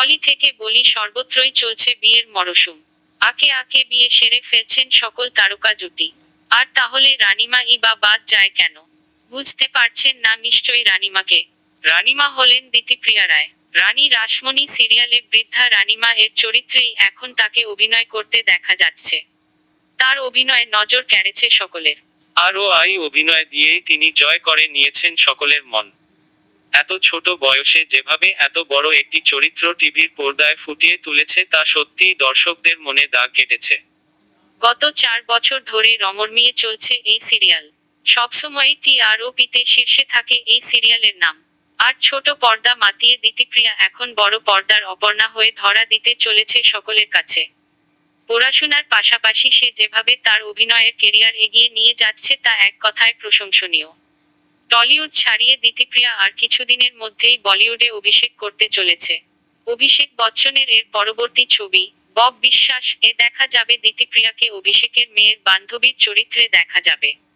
অলি থেকে বলি সর্বত্রই চলছে বিয়ের মরশুম। আকে আকে বিয়ে সেরে ফেলছেন সকল তারকা জুটি। আর তাহলে রানিমা বা বাদ যায় কেন? বুঝতে পারছেন না নিশ্চয়ই রানিমাকে। রানিমা হলেন দিতিপ্রিয়া রায়। রানী রাসমণি সিরিয়ালে বৃদ্ধা রানিমা এর চরিত্রেই এখন তাকে অভিনয় করতে দেখা যাচ্ছে। তার অভিনয়ে নজর কেড়েছে সকলের। আই অভিনয় দিয়েই তিনি জয় করে নিয়েছেন সকলের মন। এত ছোট বয়সে যেভাবে এত বড় একটি চরিত্র টিভির পর্দায় ফুটিয়ে তুলেছে তা সত্যিই দর্শকদের মনে দাগ কেটেছে। গত 4 বছর ধরে রমরমিয়ে চলছে এই সিরিয়াল। সবসময়ই টিআরপিতে শীর্ষে থাকে এই সিরিয়ালের নাম। আর ছোট পর্দা মাতিয়ে দিতিপ্রিয়া এখন বড় পর্দার অপর্ণা হয়ে ধরা দিতে চলেছে সকলের কাছে। পড়াশোনার পাশাপাশি সে যেভাবে তার অভিনয়ের কেরিয়ার এগিয়ে নিয়ে যাচ্ছে তা এক কথায় প্রশংসনীয়। টলিউড ছাড়িয়ে দিতিপ্রিয়া আর কিছুদিনের মধ্যেই বলিউডে অভিষেক করতে চলেছে। অভিষেক বচ্চনের এর পরবর্তী ছবি বব বিশ্বাস এ দেখা যাবে দিতিপ্রিয়াকে অভিষেকের মেয়ের বান্ধবীর চরিত্রে দেখা যাবে।